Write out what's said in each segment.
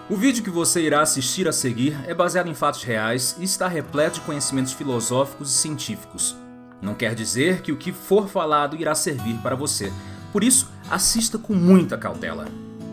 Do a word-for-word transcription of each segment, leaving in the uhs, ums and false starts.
O vídeo que você irá assistir a seguir é baseado em fatos reais e está repleto de conhecimentos filosóficos e científicos. Não quer dizer que o que for falado irá servir para você, por isso assista com muita cautela.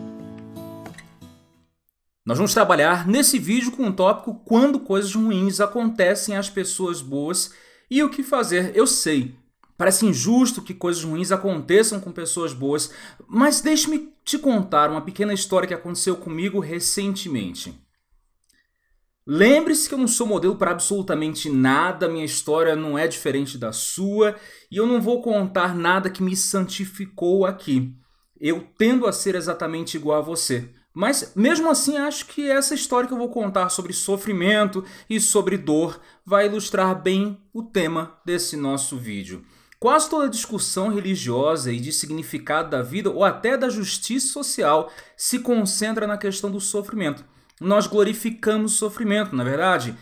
Nós vamos trabalhar nesse vídeo com um tópico quando coisas ruins acontecem às pessoas boas e o que fazer. Eu sei, parece injusto que coisas ruins aconteçam com pessoas boas, mas deixe-me te contar uma pequena história que aconteceu comigo recentemente. Lembre-se que eu não sou modelo para absolutamente nada, minha história não é diferente da sua e eu não vou contar nada que me santificou aqui. Eu tendo a ser exatamente igual a você. Mas mesmo assim acho que essa história que eu vou contar sobre sofrimento e sobre dor vai ilustrar bem o tema desse nosso vídeo. Quase toda discussão religiosa e de significado da vida ou até da justiça social se concentra na questão do sofrimento. Nós glorificamos o sofrimento, na verdade.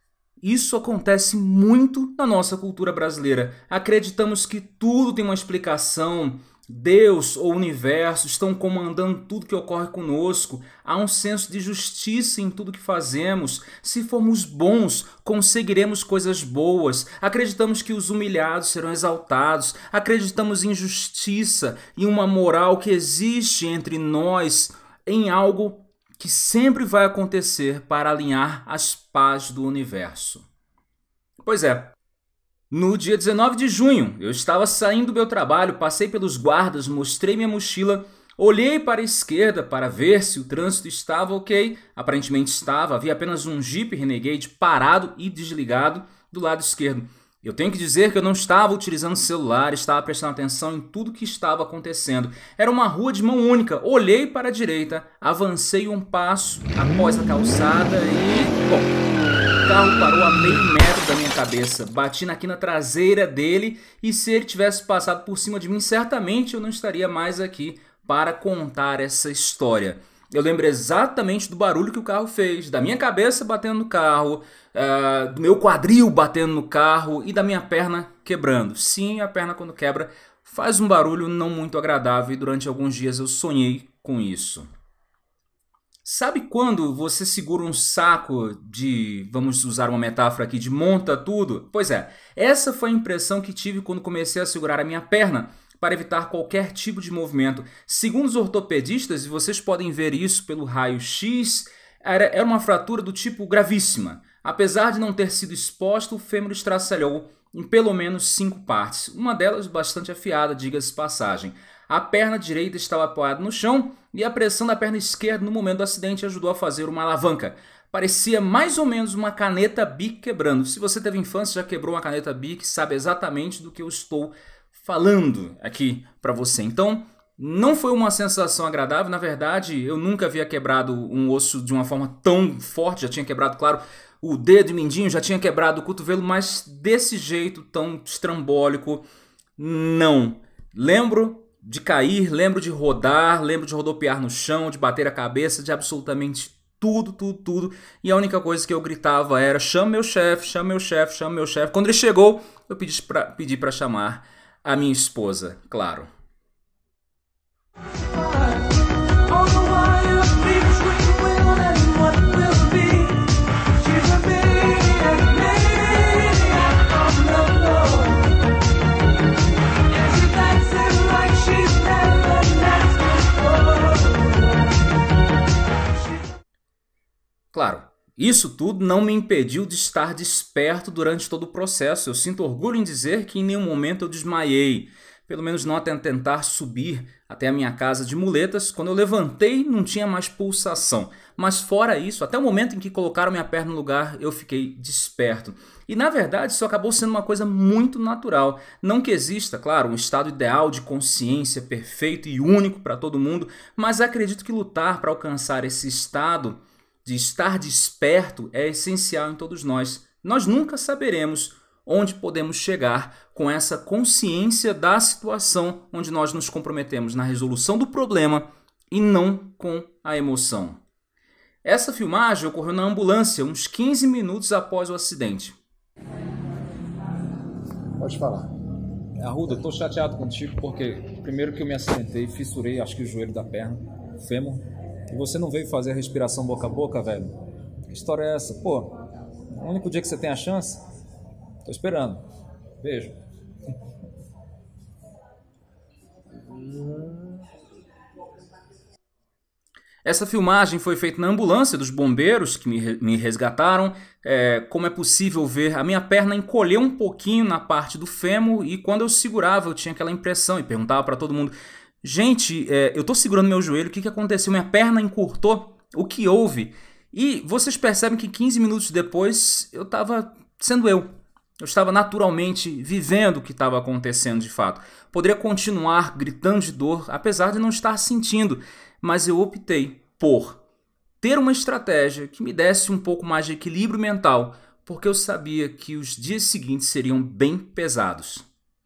Isso acontece muito na nossa cultura brasileira. Acreditamos que tudo tem uma explicação. Deus ou o universo estão comandando tudo que ocorre conosco. Há um senso de justiça em tudo que fazemos. Se formos bons, conseguiremos coisas boas. Acreditamos que os humilhados serão exaltados. Acreditamos em justiça e uma moral que existe entre nós em algo que sempre vai acontecer para alinhar as paz do universo. Pois é. No dia dezenove de junho, eu estava saindo do meu trabalho, passei pelos guardas, mostrei minha mochila, olhei para a esquerda para ver se o trânsito estava ok. Aparentemente estava, havia apenas um Jeep Renegade parado e desligado do lado esquerdo. Eu tenho que dizer que eu não estava utilizando celular, estava prestando atenção em tudo que estava acontecendo. Era uma rua de mão única, olhei para a direita, avancei um passo após a calçada e... bom... o carro parou a meio metro da minha cabeça, bati na quina traseira dele e se ele tivesse passado por cima de mim, certamente eu não estaria mais aqui para contar essa história. Eu lembro exatamente do barulho que o carro fez, da minha cabeça batendo no carro, uh, do meu quadril batendo no carro e da minha perna quebrando. Sim, a perna quando quebra faz um barulho não muito agradável e durante alguns dias eu sonhei com isso. Sabe quando você segura um saco de, vamos usar uma metáfora aqui, de monta tudo? Pois é, essa foi a impressão que tive quando comecei a segurar a minha perna para evitar qualquer tipo de movimento. Segundo os ortopedistas, e vocês podem ver isso pelo raio-x, era, era uma fratura do tipo gravíssima. Apesar de não ter sido exposta, o fêmur estraçalhou em pelo menos cinco partes, uma delas bastante afiada, diga-se de passagem. A perna direita estava apoiada no chão e a pressão da perna esquerda no momento do acidente ajudou a fazer uma alavanca. Parecia mais ou menos uma caneta Bic quebrando. Se você teve infância, já quebrou uma caneta Bic, sabe exatamente do que eu estou falando aqui para você. Então, não foi uma sensação agradável. Na verdade, eu nunca havia quebrado um osso de uma forma tão forte. Já tinha quebrado, claro, o dedo e mindinho, já tinha quebrado o cotovelo, mas desse jeito tão estrambólico, não. Lembro de cair, lembro de rodar, lembro de rodopiar no chão, de bater a cabeça, de absolutamente tudo, tudo, tudo. E a única coisa que eu gritava era: chama meu chefe, chama meu chefe, chama meu chefe. Quando ele chegou, eu pedi para pedi para chamar a minha esposa, claro. Claro, isso tudo não me impediu de estar desperto durante todo o processo. Eu sinto orgulho em dizer que em nenhum momento eu desmaiei. Pelo menos não até tentar subir até a minha casa de muletas. Quando eu levantei, não tinha mais pulsação. Mas fora isso, até o momento em que colocaram minha perna no lugar, eu fiquei desperto. E na verdade isso acabou sendo uma coisa muito natural. Não que exista, claro, um estado ideal de consciência perfeito e único para todo mundo, mas acredito que lutar para alcançar esse estado de estar desperto é essencial em todos nós. Nós nunca saberemos onde podemos chegar com essa consciência da situação onde nós nos comprometemos na resolução do problema e não com a emoção. Essa filmagem ocorreu na ambulância uns quinze minutos após o acidente. Pode falar. Arruda, eu tô chateado contigo porque primeiro que eu me acidentei, fissurei acho que o joelho da perna, o fêmur. E você não veio fazer a respiração boca a boca, velho? Que história é essa? Pô, o único dia que você tem a chance? Tô esperando. Beijo. Essa filmagem foi feita na ambulância dos bombeiros que me, me resgataram. É, como é possível ver, a minha perna encolheu um pouquinho na parte do fêmur e quando eu segurava eu tinha aquela impressão e perguntava para todo mundo: gente, é, eu tô segurando meu joelho, o que, que aconteceu? Minha perna encurtou? O que houve? E vocês percebem que quinze minutos depois eu estava sendo eu. Eu estava naturalmente vivendo o que estava acontecendo de fato. Poderia continuar gritando de dor, apesar de não estar sentindo, mas eu optei por ter uma estratégia que me desse um pouco mais de equilíbrio mental, porque eu sabia que os dias seguintes seriam bem pesados.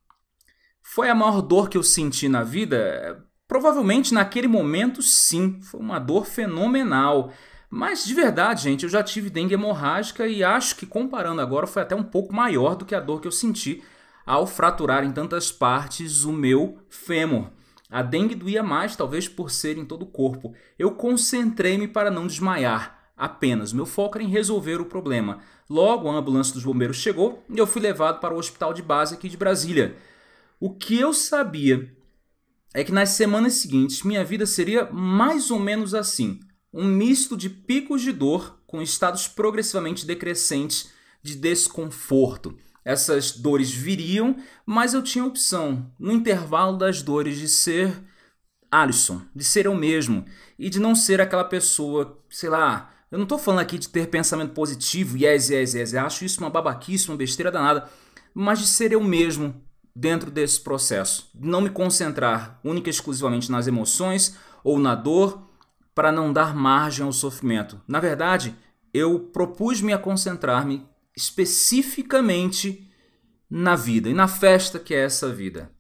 Foi a maior dor que eu senti na vida? Provavelmente naquele momento sim, foi uma dor fenomenal. Mas de verdade, gente, eu já tive dengue hemorrágica e acho que comparando agora foi até um pouco maior do que a dor que eu senti ao fraturar em tantas partes o meu fêmur. A dengue doía mais, talvez por ser em todo o corpo. Eu concentrei-me para não desmaiar, apenas. Meu foco era em resolver o problema. Logo, a ambulância dos bombeiros chegou e eu fui levado para o hospital de base aqui de Brasília. O que eu sabia é que nas semanas seguintes minha vida seria mais ou menos assim. Um misto de picos de dor com estados progressivamente decrescentes de desconforto. Essas dores viriam, mas eu tinha a opção, no intervalo das dores, de ser Alisson, de ser eu mesmo e de não ser aquela pessoa, sei lá, eu não estou falando aqui de ter pensamento positivo, yes, yes, yes, eu acho isso uma babaquice, uma besteira danada, mas de ser eu mesmo dentro desse processo, de não me concentrar única e exclusivamente nas emoções ou na dor, para não dar margem ao sofrimento. Na verdade, eu propus-me a concentrar-me especificamente na vida e na festa que é essa vida.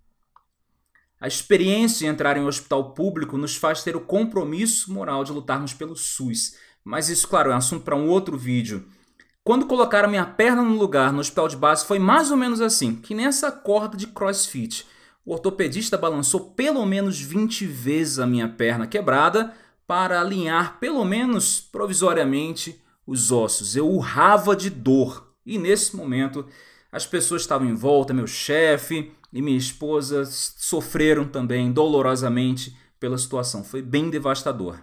A experiência de entrar em um hospital público nos faz ter o compromisso moral de lutarmos pelo SUS. Mas isso, claro, é um assunto para um outro vídeo. Quando colocaram minha perna no lugar no hospital de base foi mais ou menos assim, que nem essa corda de crossfit. O ortopedista balançou pelo menos vinte vezes a minha perna quebrada para alinhar, pelo menos provisoriamente, os ossos. Eu urrava de dor. E nesse momento, as pessoas estavam em volta, meu chefe e minha esposa sofreram também dolorosamente pela situação. Foi bem devastador.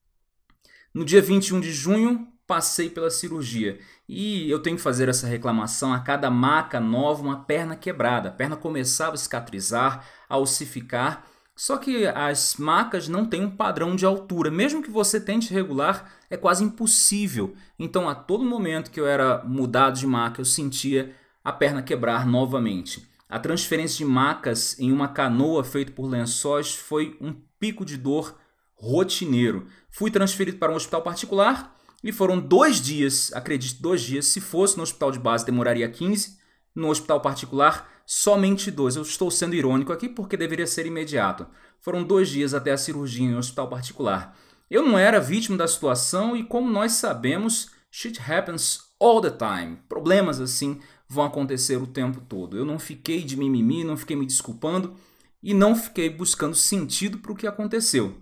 No dia vinte e um de junho, passei pela cirurgia. E eu tenho que fazer essa reclamação a cada maca nova, uma perna quebrada. A perna começava a cicatrizar, a ossificar. Só que as macas não têm um padrão de altura. Mesmo que você tente regular, é quase impossível. Então, a todo momento que eu era mudado de maca, eu sentia a perna quebrar novamente. A transferência de macas em uma canoa feita por lençóis foi um pico de dor rotineiro. Fui transferido para um hospital particular e foram dois dias, acredite, dois dias. Se fosse no hospital de base, demoraria quinze. No hospital particular, somente dois. Eu estou sendo irônico aqui porque deveria ser imediato. Foram dois dias até a cirurgia em um hospital particular. Eu não era vítima da situação e, como nós sabemos, shit happens all the time. Problemas assim vão acontecer o tempo todo. Eu não fiquei de mimimi, não fiquei me desculpando e não fiquei buscando sentido para o que aconteceu.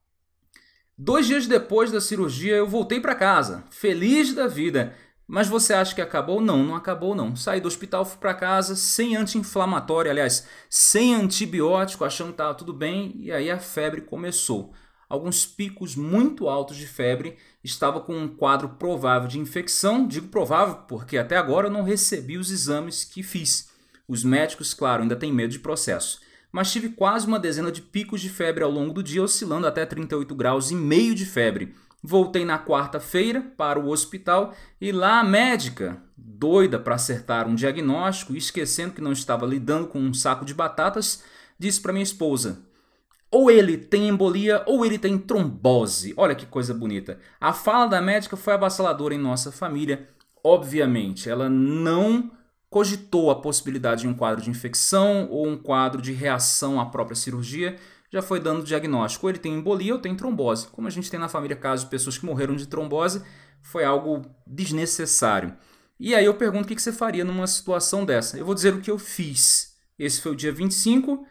Dois dias depois da cirurgia, eu voltei para casa, feliz da vida. Mas você acha que acabou? Não, não acabou não. Saí do hospital, fui para casa sem anti-inflamatório, aliás, sem antibiótico, achando que estava tudo bem, e aí a febre começou. Alguns picos muito altos de febre, estava com um quadro provável de infecção, digo provável porque até agora eu não recebi os exames que fiz. Os médicos, claro, ainda têm medo de processo. Mas tive quase uma dezena de picos de febre ao longo do dia, oscilando até trinta e oito graus e meio de febre. Voltei na quarta-feira para o hospital e lá a médica, doida para acertar um diagnóstico e esquecendo que não estava lidando com um saco de batatas, disse para minha esposa: ou ele tem embolia ou ele tem trombose. Olha que coisa bonita. A fala da médica foi avassaladora em nossa família. Obviamente, ela não cogitou a possibilidade de um quadro de infecção ou um quadro de reação à própria cirurgia. Já foi dando diagnóstico. Ou ele tem embolia ou tem trombose. Como a gente tem na família casos de pessoas que morreram de trombose, foi algo desnecessário. E aí eu pergunto o que você faria numa situação dessa. Eu vou dizer o que eu fiz. Esse foi o dia vinte e cinco.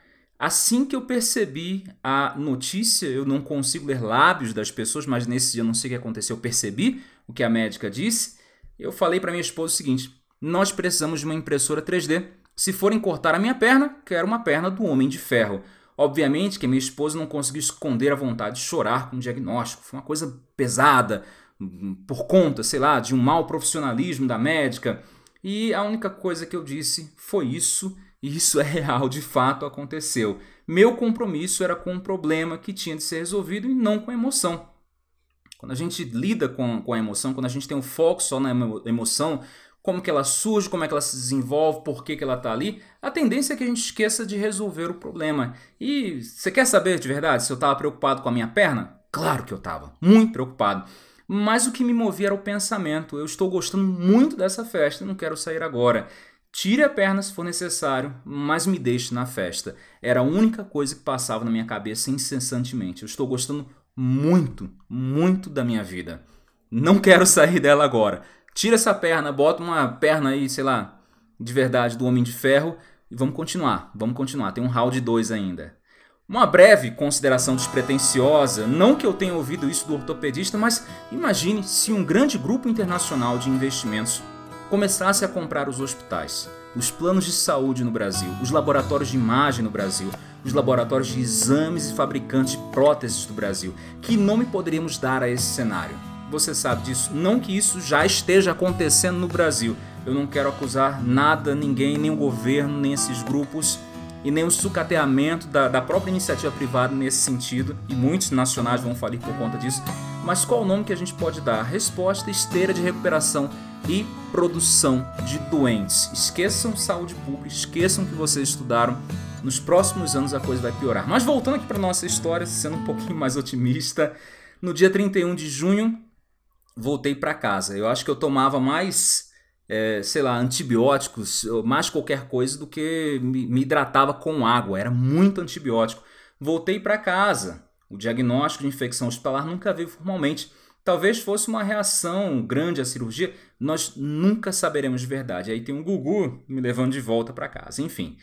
Assim que eu percebi a notícia, eu não consigo ler lábios das pessoas, mas nesse dia eu não sei o que aconteceu, eu percebi o que a médica disse. Eu falei para minha esposa o seguinte: nós precisamos de uma impressora três D. Se forem cortar a minha perna, quero uma perna do Homem de Ferro. Obviamente que a minha esposa não conseguiu esconder a vontade de chorar com o diagnóstico. Foi uma coisa pesada, por conta, sei lá, de um mau profissionalismo da médica. E a única coisa que eu disse foi isso, e isso é real, de fato aconteceu. Meu compromisso era com um problema que tinha de ser resolvido e não com a emoção. Quando a gente lida com, com a emoção, quando a gente tem um foco só na emoção, como que ela surge, como é que ela se desenvolve, por que que ela está ali, a tendência é que a gente esqueça de resolver o problema. E você quer saber de verdade se eu estava preocupado com a minha perna? Claro que eu estava, muito preocupado. Mas o que me movia era o pensamento: eu estou gostando muito dessa festa, não quero sair agora. Tire a perna se for necessário, mas me deixe na festa. Era a única coisa que passava na minha cabeça incessantemente. Eu estou gostando muito, muito da minha vida. Não quero sair dela agora. Tira essa perna, bota uma perna aí, sei lá, de verdade, do Homem de Ferro e vamos continuar, vamos continuar. Tem um round dois ainda. Uma breve consideração despretensiosa, não que eu tenha ouvido isso do ortopedista, mas imagine se um grande grupo internacional de investimentos começasse a comprar os hospitais, os planos de saúde no Brasil, os laboratórios de imagem no Brasil, os laboratórios de exames e fabricantes de próteses do Brasil. Que nome poderíamos dar a esse cenário? Você sabe disso. Não que isso já esteja acontecendo no Brasil. Eu não quero acusar nada, ninguém, nem o governo, nem esses grupos e nem o sucateamento da, da própria iniciativa privada nesse sentido, e muitos nacionais vão falir por conta disso. Mas qual o nome que a gente pode dar? Resposta: esteira de recuperação e produção de doentes. Esqueçam saúde pública, esqueçam que vocês estudaram. Nos próximos anos a coisa vai piorar. Mas voltando aqui para nossa história, sendo um pouquinho mais otimista, no dia trinta e um de junho, voltei para casa. Eu acho que eu tomava mais, é, sei lá, antibióticos, mais qualquer coisa do que me, me hidratava com água. Era muito antibiótico. Voltei para casa. O diagnóstico de infecção hospitalar nunca veio formalmente. Talvez fosse uma reação grande à cirurgia. Nós nunca saberemos de verdade. Aí tem um Gugu me levando de volta para casa. Enfim,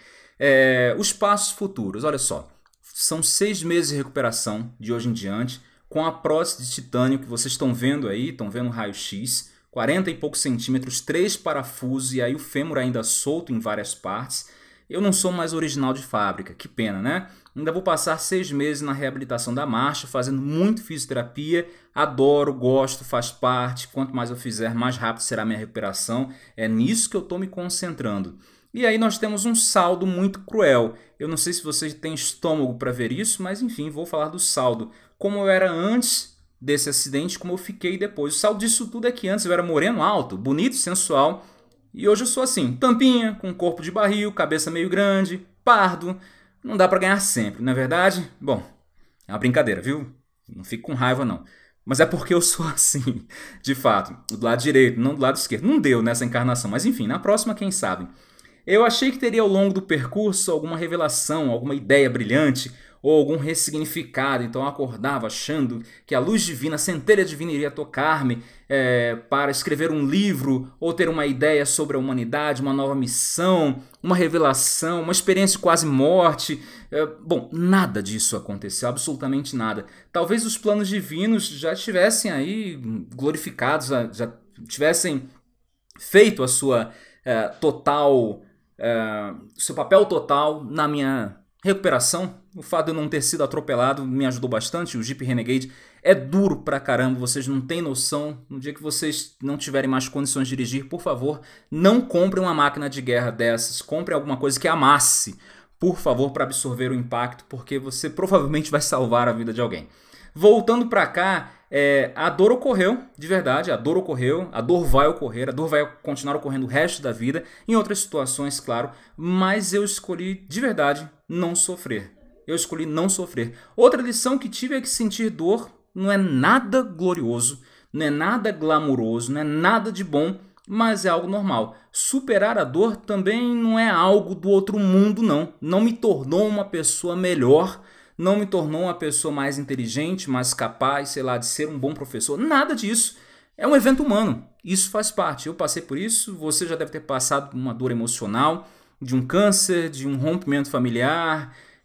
é, os passos futuros. Olha só, são seis meses de recuperação de hoje em diante, com a prótese de titânio que vocês estão vendo aí, estão vendo o raio-x, quarenta e poucos centímetros, três parafusos e aí o fêmur ainda solto em várias partes. Eu não sou mais original de fábrica, que pena, né? Ainda vou passar seis meses na reabilitação da marcha, fazendo muito fisioterapia. Adoro, gosto, faz parte. Quanto mais eu fizer, mais rápido será a minha recuperação. É nisso que eu estou me concentrando. E aí nós temos um saldo muito cruel. Eu não sei se vocês têm estômago para ver isso, mas enfim, vou falar do saldo. Como eu era antes desse acidente, como eu fiquei depois. O saldo disso tudo é que antes eu era moreno alto, bonito, sensual. E hoje eu sou assim, tampinha, com corpo de barril, cabeça meio grande, pardo. Não dá para ganhar sempre, não é verdade? Bom, é uma brincadeira, viu? Não fico com raiva não. Mas é porque eu sou assim, de fato. Do lado direito, não do lado esquerdo. Não deu nessa encarnação, mas enfim, na próxima quem sabe. Eu achei que teria ao longo do percurso alguma revelação, alguma ideia brilhante ou algum ressignificado, então eu acordava achando que a luz divina, a centelha divina iria tocar-me é, para escrever um livro ou ter uma ideia sobre a humanidade, uma nova missão, uma revelação, uma experiência de quase morte. É, bom, nada disso aconteceu, absolutamente nada. Talvez os planos divinos já estivessem aí glorificados, já tivessem feito a sua é, total, é, seu papel total na minha recuperação. O fato de eu não ter sido atropelado me ajudou bastante. O Jeep Renegade é duro pra caramba, vocês não têm noção. No dia que vocês não tiverem mais condições de dirigir, por favor, não comprem uma máquina de guerra dessas. Comprem alguma coisa que amasse, por favor, para absorver o impacto, porque você provavelmente vai salvar a vida de alguém. Voltando pra cá, é, a dor ocorreu, de verdade, a dor ocorreu, a dor vai ocorrer, a dor vai continuar ocorrendo o resto da vida, em outras situações, claro, mas eu escolhi, de verdade, não sofrer. Eu escolhi não sofrer. Outra lição que tive é que sentir dor não é nada glorioso, não é nada glamuroso, não é nada de bom, mas é algo normal. Superar a dor também não é algo do outro mundo, não. Não me tornou uma pessoa melhor, não me tornou uma pessoa mais inteligente, mais capaz, sei lá, de ser um bom professor. Nada disso. É um evento humano. Isso faz parte. Eu passei por isso, você já deve ter passado por uma dor emocional, de um câncer, de um rompimento familiar.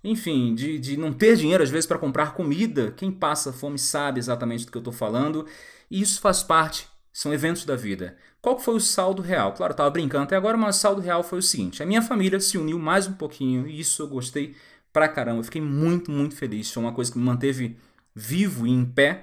enfim, de, de não ter dinheiro às vezes para comprar comida. Quem passa fome sabe exatamente do que eu estou falando. E isso faz parte, são eventos da vida. Qual foi o saldo real? Claro, eu estava brincando até agora, mas o saldo real foi o seguinte. A minha família se uniu mais um pouquinho e isso eu gostei pra caramba. Eu fiquei muito, muito feliz. Foi uma coisa que me manteve vivo e em pé.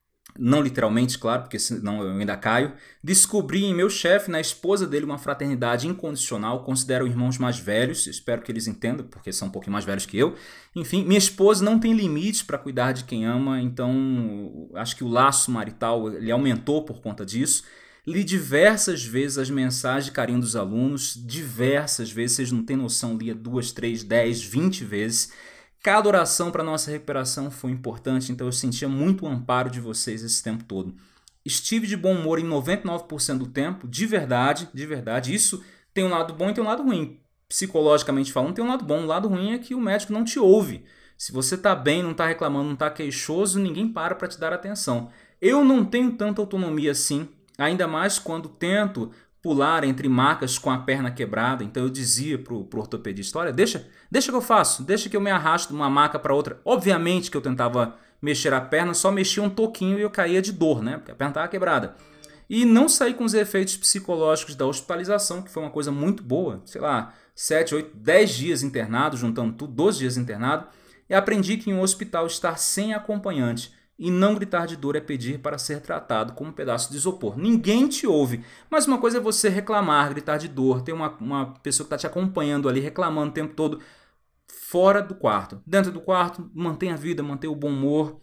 Não literalmente, claro, porque senão eu ainda caio. Descobri em meu chefe, na esposa dele, uma fraternidade incondicional. Considero irmãos mais velhos. Espero que eles entendam, porque são um pouquinho mais velhos que eu. Enfim, minha esposa não tem limites para cuidar de quem ama. Então, acho que o laço marital ele aumentou por conta disso. Li diversas vezes as mensagens de carinho dos alunos. Diversas vezes, vocês não têm noção. Lia duas, três, dez, vinte vezes. Cada oração para nossa recuperação foi importante, então eu sentia muito o amparo de vocês esse tempo todo. Estive de bom humor em noventa e nove por cento do tempo, de verdade, de verdade. Isso tem um lado bom e tem um lado ruim. Psicologicamente falando, tem um lado bom. O lado ruim é que o médico não te ouve. Se você está bem, não está reclamando, não está queixoso, ninguém para para te dar atenção. Eu não tenho tanta autonomia assim, ainda mais quando tento pular entre macas com a perna quebrada. Então eu dizia pro, pro ortopedista, olha, deixa, deixa que eu faço, deixa que eu me arrasto de uma maca para outra. Obviamente que eu tentava mexer a perna, só mexia um toquinho e eu caía de dor, né? Porque a perna estava quebrada. E não saí com os efeitos psicológicos da hospitalização, que foi uma coisa muito boa. Sei lá, sete, oito, dez dias internado, juntando tudo, doze dias internado. E aprendi que em um hospital estar sem acompanhante e não gritar de dor é pedir para ser tratado como um pedaço de isopor. Ninguém te ouve. Mas uma coisa é você reclamar, gritar de dor. Tem uma, uma pessoa que está te acompanhando ali, reclamando o tempo todo. Fora do quarto. Dentro do quarto, mantém a vida, mantém o bom humor.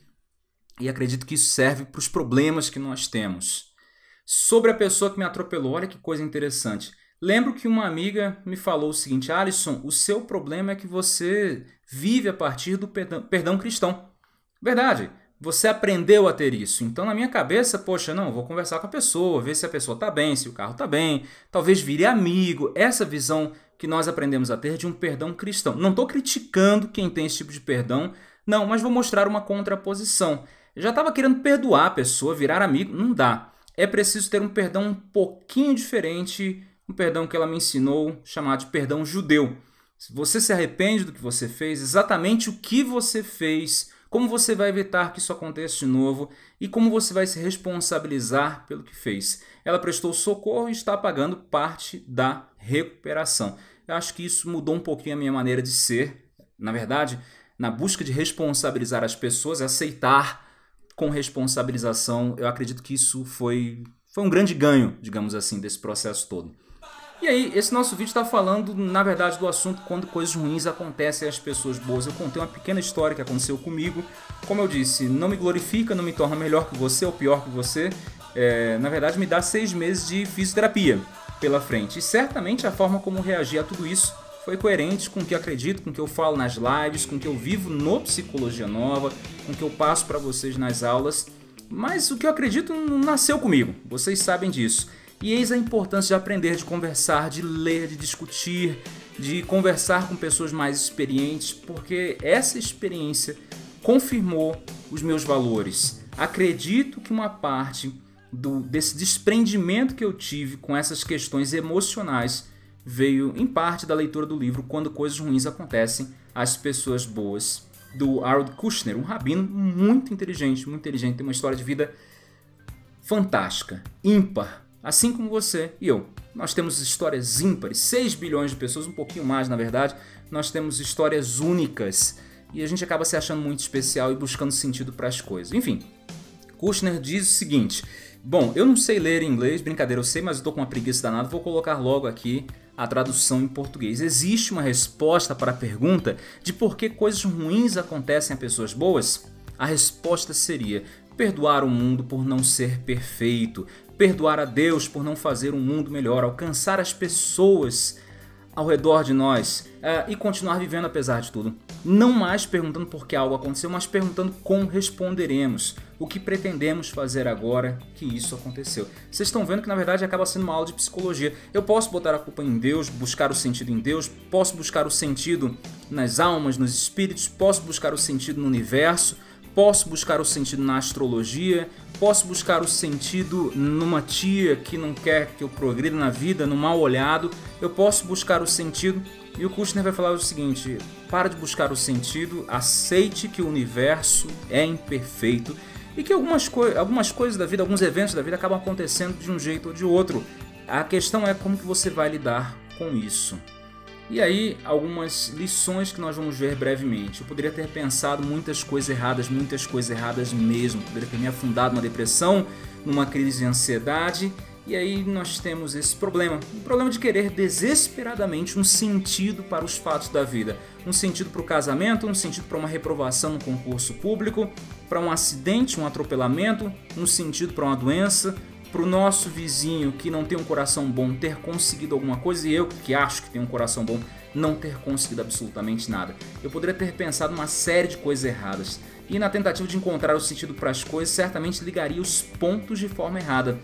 E acredito que isso serve para os problemas que nós temos. Sobre a pessoa que me atropelou, olha que coisa interessante. Lembro que uma amiga me falou o seguinte, Alisson, o seu problema é que você vive a partir do perdão, perdão cristão. Verdade. Você aprendeu a ter isso. Então, na minha cabeça, poxa, não, vou conversar com a pessoa, ver se a pessoa está bem, se o carro está bem, talvez vire amigo. Essa visão que nós aprendemos a ter de um perdão cristão. Não estou criticando quem tem esse tipo de perdão, não, mas vou mostrar uma contraposição. Eu já estava querendo perdoar a pessoa, virar amigo, não dá. É preciso ter um perdão um pouquinho diferente, um perdão que ela me ensinou, chamado de perdão judeu. Se você se arrepende do que você fez, exatamente o que você fez, como você vai evitar que isso aconteça de novo e como você vai se responsabilizar pelo que fez. Ela prestou socorro e está pagando parte da recuperação. Eu acho que isso mudou um pouquinho a minha maneira de ser. Na verdade, na busca de responsabilizar as pessoas, aceitar com responsabilização, eu acredito que isso foi, foi um grande ganho, digamos assim, desse processo todo. E aí, esse nosso vídeo está falando, na verdade, do assunto quando coisas ruins acontecem às pessoas boas. Eu contei uma pequena história que aconteceu comigo. Como eu disse, não me glorifica, não me torna melhor que você ou pior que você. É, na verdade, me dá seis meses de fisioterapia pela frente. E certamente a forma como reagi a tudo isso foi coerente com o que acredito, com o que eu falo nas lives, com o que eu vivo no Psicologia Nova, com o que eu passo para vocês nas aulas. Mas o que eu acredito não nasceu comigo, vocês sabem disso. E eis a importância de aprender, de conversar, de ler, de discutir, de conversar com pessoas mais experientes, porque essa experiência confirmou os meus valores. Acredito que uma parte do, desse desprendimento que eu tive com essas questões emocionais veio em parte da leitura do livro Quando Coisas Ruins Acontecem às Pessoas Boas, do Harold Kushner, um rabino muito inteligente, muito inteligente, tem uma história de vida fantástica, ímpar. Assim como você e eu. Nós temos histórias ímpares, seis bilhões de pessoas, um pouquinho mais na verdade. Nós temos histórias únicas e a gente acaba se achando muito especial e buscando sentido para as coisas. Enfim, Kushner diz o seguinte, bom, eu não sei ler em inglês, brincadeira, eu sei, mas eu estou com uma preguiça danada, vou colocar logo aqui a tradução em português. Existe uma resposta para a pergunta de por que coisas ruins acontecem a pessoas boas? A resposta seria perdoar o mundo por não ser perfeito, perdoar a Deus por não fazer um mundo melhor, alcançar as pessoas ao redor de nós uh, e continuar vivendo apesar de tudo. Não mais perguntando por que algo aconteceu, mas perguntando como responderemos, o que pretendemos fazer agora que isso aconteceu. Vocês estão vendo que na verdade acaba sendo uma aula de psicologia. Eu posso botar a culpa em Deus, buscar o sentido em Deus, posso buscar o sentido nas almas, nos espíritos, posso buscar o sentido no universo, posso buscar o sentido na astrologia, posso buscar o sentido numa tia que não quer que eu progrida na vida, no mal olhado, eu posso buscar o sentido E o Kushner vai falar o seguinte: para de buscar o sentido, aceite que o universo é imperfeito e que algumas, co algumas coisas da vida, alguns eventos da vida acabam acontecendo de um jeito ou de outro. A questão é como que você vai lidar com isso. E aí, algumas lições que nós vamos ver brevemente. Eu poderia ter pensado muitas coisas erradas, muitas coisas erradas mesmo. Eu poderia ter me afundado numa depressão, numa crise de ansiedade. E aí nós temos esse problema. O problema de querer desesperadamente um sentido para os fatos da vida. Um sentido para o casamento, um sentido para uma reprovação no concurso público, para um acidente, um atropelamento, um sentido para uma doença, para o nosso vizinho que não tem um coração bom ter conseguido alguma coisa e eu, que acho que tenho um coração bom, não ter conseguido absolutamente nada. Eu poderia ter pensado uma série de coisas erradas e na tentativa de encontrar o sentido para as coisas, certamente ligaria os pontos de forma errada.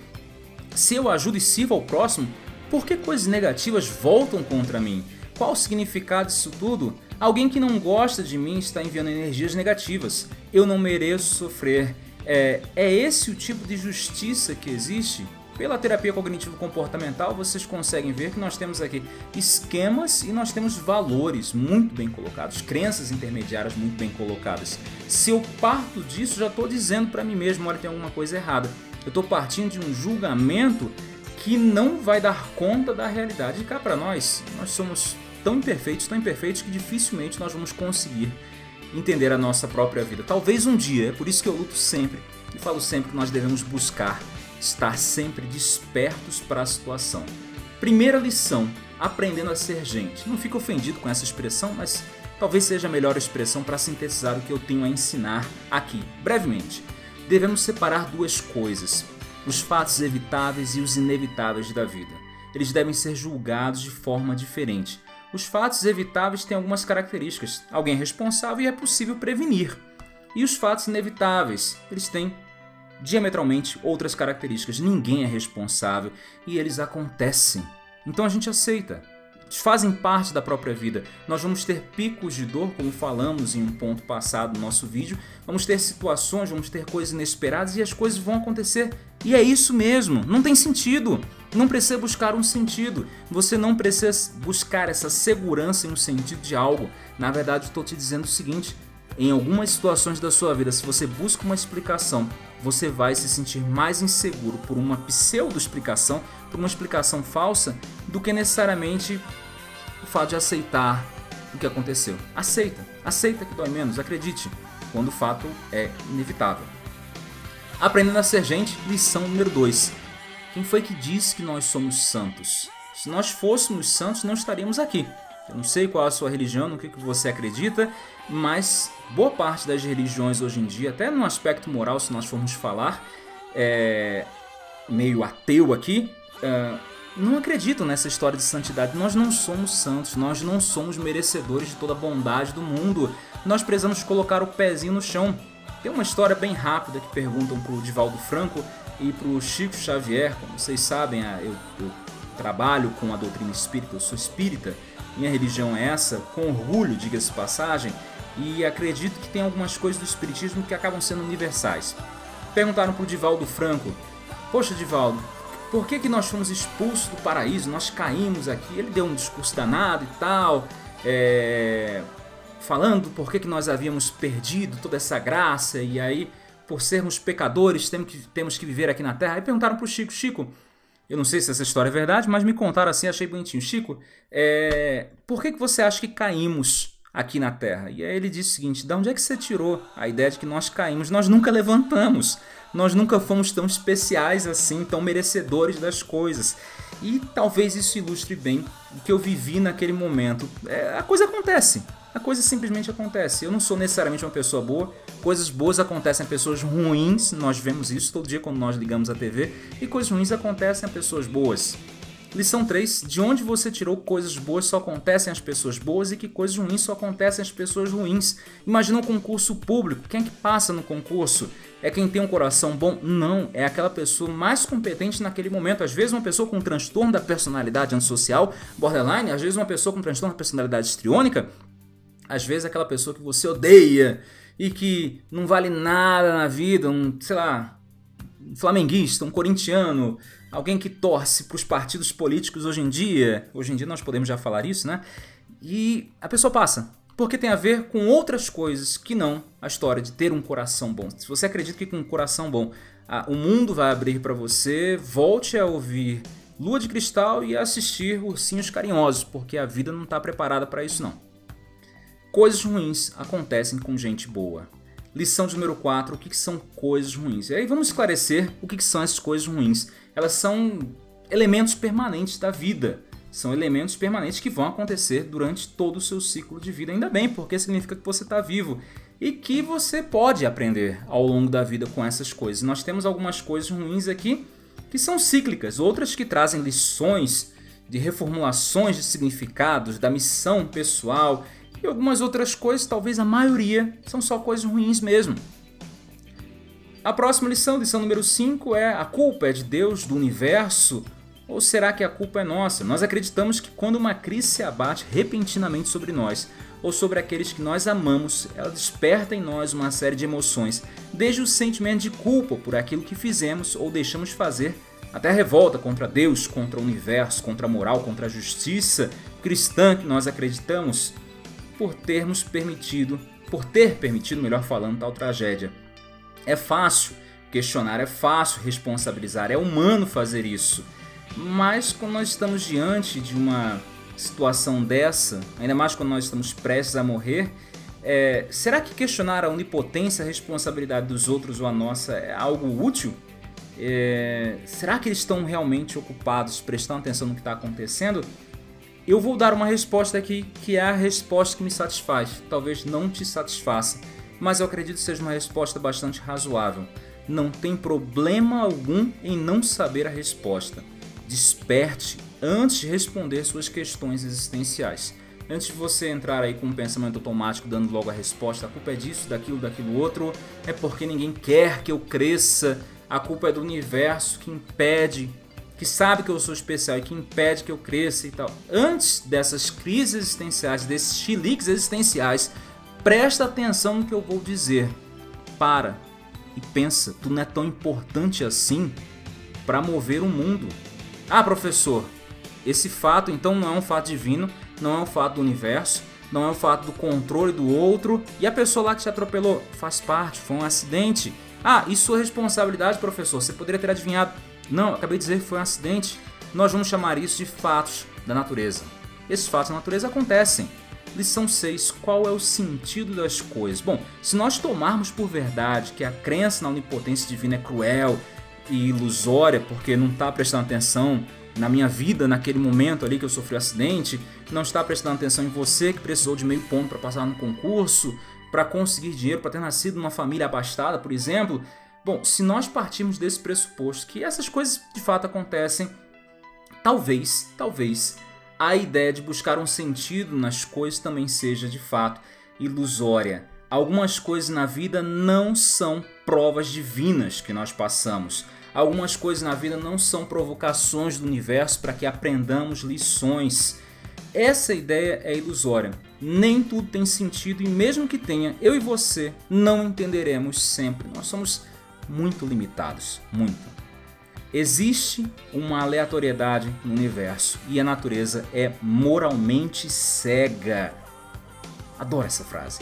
Se eu ajudo e sirvo ao próximo, por que coisas negativas voltam contra mim? Qual o significado disso tudo? Alguém que não gosta de mim está enviando energias negativas. Eu não mereço sofrer. É, é esse o tipo de justiça que existe? Pela terapia cognitivo-comportamental, vocês conseguem ver que nós temos aqui esquemas e nós temos valores muito bem colocados, crenças intermediárias muito bem colocadas. Se eu parto disso, já estou dizendo para mim mesmo, olha, tem alguma coisa errada. Eu estou partindo de um julgamento que não vai dar conta da realidade. E cá para nós, nós somos tão imperfeitos, tão imperfeitos que dificilmente nós vamos conseguir entender a nossa própria vida. Talvez um dia, é por isso que eu luto sempre e falo sempre que nós devemos buscar estar sempre despertos para a situação. Primeira lição, aprendendo a ser gente. Não fico ofendido com essa expressão, mas talvez seja a melhor expressão para sintetizar o que eu tenho a ensinar aqui. Brevemente, devemos separar duas coisas, os fatos evitáveis e os inevitáveis da vida. Eles devem ser julgados de forma diferente. Os fatos evitáveis têm algumas características. Alguém é responsável e é possível prevenir. E os fatos inevitáveis, eles têm diametralmente outras características. Ninguém é responsável e eles acontecem. Então a gente aceita. Eles fazem parte da própria vida. Nós vamos ter picos de dor, como falamos em um ponto passado no nosso vídeo. Vamos ter situações, vamos ter coisas inesperadas e as coisas vão acontecer. E é isso mesmo, não tem sentido. Não precisa buscar um sentido. Você não precisa buscar essa segurança em um sentido de algo. Na verdade, estou te dizendo o seguinte: em algumas situações da sua vida, se você busca uma explicação, você vai se sentir mais inseguro por uma pseudo-explicação, por uma explicação falsa, do que necessariamente o fato de aceitar o que aconteceu. Aceita, aceita que dói menos, acredite, quando o fato é inevitável. Aprendendo a ser gente, lição número dois. Quem foi que disse que nós somos santos? Se nós fôssemos santos, não estaríamos aqui. Eu não sei qual é a sua religião, no que você acredita, mas boa parte das religiões hoje em dia, até no aspecto moral, se nós formos falar, é, meio ateu aqui, é, não acreditam nessa história de santidade. Nós não somos santos, nós não somos merecedores de toda a bondade do mundo. Nós precisamos colocar o pezinho no chão. Tem uma história bem rápida que perguntam para o Divaldo Franco e para o Chico Xavier. Como vocês sabem, eu, eu trabalho com a doutrina espírita, eu sou espírita. Minha religião é essa, com orgulho, diga-se passagem, e acredito que tem algumas coisas do espiritismo que acabam sendo universais. Perguntaram para o Divaldo Franco: poxa, Divaldo, por que, que nós fomos expulsos do paraíso? Nós caímos aqui. Ele deu um discurso danado e tal, é... falando por que, que nós havíamos perdido toda essa graça, e aí, por sermos pecadores, temos que, temos que viver aqui na Terra. Aí perguntaram para o Chico: Chico, eu não sei se essa história é verdade, mas me contaram assim, achei bonitinho. Chico, é... por que, que você acha que caímos aqui na Terra? E aí ele disse o seguinte: de onde é que você tirou a ideia de que nós caímos? Nós nunca levantamos, nós nunca fomos tão especiais assim, tão merecedores das coisas. E talvez isso ilustre bem o que eu vivi naquele momento. É, a coisa acontece, a coisa simplesmente acontece. Eu não sou necessariamente uma pessoa boa, coisas boas acontecem a pessoas ruins, nós vemos isso todo dia quando nós ligamos a T V, e coisas ruins acontecem a pessoas boas. Lição três. De onde você tirou coisas boas só acontecem às pessoas boas e que coisas ruins só acontecem às pessoas ruins? Imagina um concurso público. Quem é que passa no concurso? É quem tem um coração bom? Não, é aquela pessoa mais competente naquele momento. Às vezes uma pessoa com transtorno da personalidade antissocial, borderline, às vezes uma pessoa com transtorno da personalidade histriônica, às vezes aquela pessoa que você odeia e que não vale nada na vida, um, sei lá, um flamenguista, um corintiano, alguém que torce para os partidos políticos hoje em dia, hoje em dia nós podemos já falar isso, né? e a pessoa passa. Porque tem a ver com outras coisas que não a história de ter um coração bom. Se você acredita que com um coração bom a, o mundo vai abrir para você, volte a ouvir Lua de Cristal e a assistir Ursinhos Carinhosos, porque a vida não está preparada para isso não. Coisas ruins acontecem com gente boa. Lição de número quatro, o que são coisas ruins? E aí vamos esclarecer o que são essas coisas ruins. Elas são elementos permanentes da vida. São elementos permanentes que vão acontecer durante todo o seu ciclo de vida. Ainda bem, porque significa que você está vivo e que você pode aprender ao longo da vida com essas coisas. Nós temos algumas coisas ruins aqui que são cíclicas, outras que trazem lições de reformulações de significados, da missão pessoal e algumas outras coisas, talvez a maioria, são só coisas ruins mesmo. A próxima lição, lição número cinco, é: a culpa é de Deus, do universo? Ou será que a culpa é nossa? Nós acreditamos que quando uma crise se abate repentinamente sobre nós, ou sobre aqueles que nós amamos, ela desperta em nós uma série de emoções, desde o sentimento de culpa por aquilo que fizemos ou deixamos fazer, até a revolta contra Deus, contra o universo, contra a moral, contra a justiça cristã que nós acreditamos, por termos permitido, por ter permitido, melhor falando, tal tragédia. É fácil questionar, é fácil responsabilizar, é humano fazer isso. Mas quando nós estamos diante de uma situação dessa, ainda mais quando nós estamos prestes a morrer, é, será que questionar a onipotência, a responsabilidade dos outros ou a nossa é algo útil? É, será que eles estão realmente ocupados, prestando atenção no que está acontecendo? Eu vou dar uma resposta aqui que é a resposta que me satisfaz. Talvez não te satisfaça, mas eu acredito que seja uma resposta bastante razoável. Não tem problema algum em não saber a resposta. Desperte antes de responder suas questões existenciais. Antes de você entrar aí com um pensamento automático dando logo a resposta, a culpa é disso, daquilo, daquilo outro, é porque ninguém quer que eu cresça, a culpa é do universo que impede, que sabe que eu sou especial e que impede que eu cresça e tal. Antes dessas crises existenciais, desses chiliques existenciais, presta atenção no que eu vou dizer. Para e pensa, tu não é tão importante assim para mover o mundo. Ah, professor, esse fato então não é um fato divino, não é um fato do universo, não é um fato do controle do outro, e a pessoa lá que te atropelou faz parte, foi um acidente. Ah, e sua responsabilidade, professor, você poderia ter adivinhado. Não, acabei de dizer que foi um acidente. Nós vamos chamar isso de fatos da natureza. Esses fatos da natureza acontecem. Lição seis. Qual é o sentido das coisas? Bom, se nós tomarmos por verdade que a crença na onipotência divina é cruel e ilusória, porque não está prestando atenção na minha vida, naquele momento ali que eu sofri um acidente, não está prestando atenção em você que precisou de meio ponto para passar no concurso, para conseguir dinheiro, para ter nascido numa família abastada, por exemplo. Bom, se nós partirmos desse pressuposto que essas coisas de fato acontecem, talvez, talvez, a ideia de buscar um sentido nas coisas também seja de fato ilusória. Algumas coisas na vida não são provas divinas que nós passamos. Algumas coisas na vida não são provocações do universo para que aprendamos lições. Essa ideia é ilusória. Nem tudo tem sentido e mesmo que tenha, eu e você não entenderemos sempre. Nós somos muito limitados, muito. Existe uma aleatoriedade no universo e a natureza é moralmente cega. Adoro essa frase.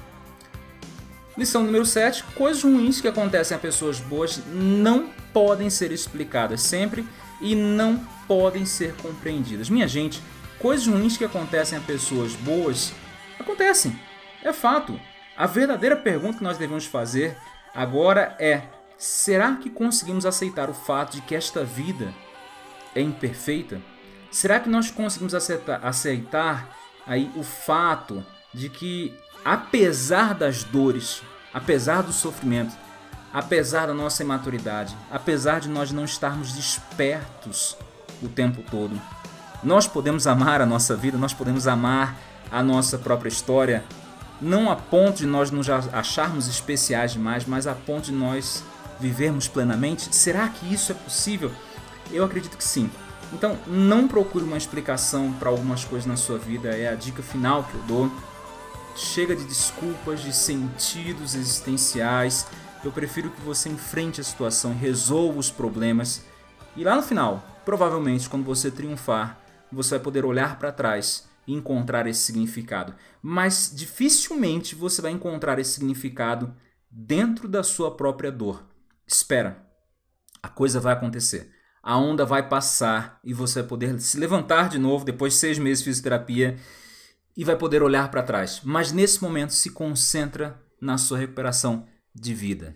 Lição número sete. Coisas ruins que acontecem a pessoas boas não podem ser explicadas sempre e não podem ser compreendidas. Minha gente, coisas ruins que acontecem a pessoas boas acontecem. É fato. A verdadeira pergunta que nós devemos fazer agora é: será que conseguimos aceitar o fato de que esta vida é imperfeita? Será que nós conseguimos aceitar, aceitar aí o fato de que, apesar das dores, apesar do sofrimento, apesar da nossa imaturidade, apesar de nós não estarmos despertos o tempo todo, nós podemos amar a nossa vida, nós podemos amar a nossa própria história, não a ponto de nós nos acharmos especiais demais, mas a ponto de nós vivermos plenamente? Será que isso é possível? Eu acredito que sim. Então, não procure uma explicação para algumas coisas na sua vida, é a dica final que eu dou. Chega de desculpas, de sentidos existenciais. Eu prefiro que você enfrente a situação, resolva os problemas. E lá no final, provavelmente, quando você triunfar, você vai poder olhar para trás encontrar esse significado. Mas dificilmente você vai encontrar esse significado dentro da sua própria dor. Espera, a coisa vai acontecer. A onda vai passar e você vai poder se levantar de novo depois de seis meses de fisioterapia e vai poder olhar para trás. Mas nesse momento se concentra na sua recuperação de vida.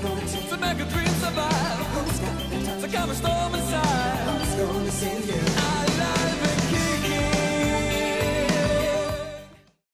To make a dream survive, to calm a storm inside.